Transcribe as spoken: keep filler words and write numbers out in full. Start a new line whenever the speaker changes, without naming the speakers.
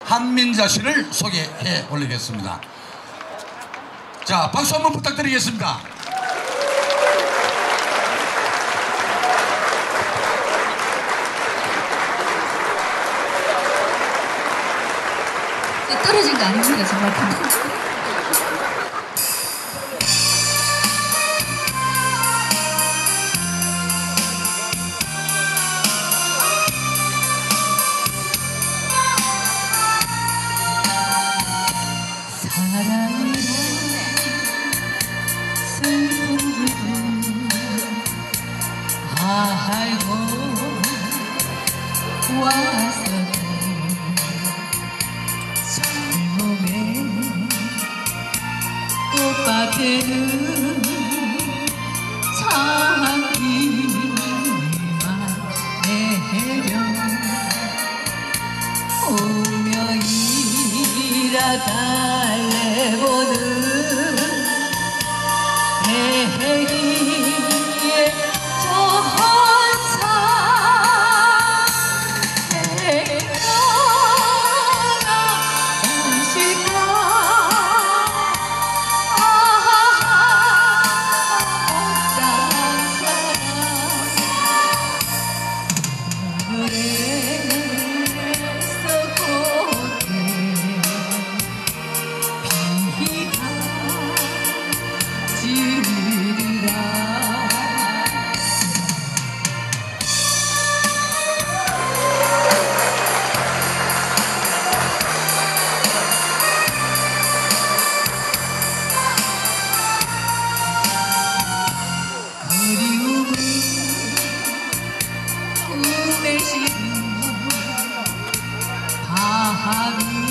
한민자 씨를 소개해 올리겠습니다. 자, 박수 한번 부탁드리겠습니다.
떨어진 거 아닙니다, 정말. 사랑이란 슬픈 기분 알고 왔어도 젊음의 꽃밭에는 참기만 내려 오며 이라 달래보는 대기의 저 한산 해가나 오실까 못한 사람 오늘에서 꽃에 비가 지리라 그리움은 꿈에 실은 바람이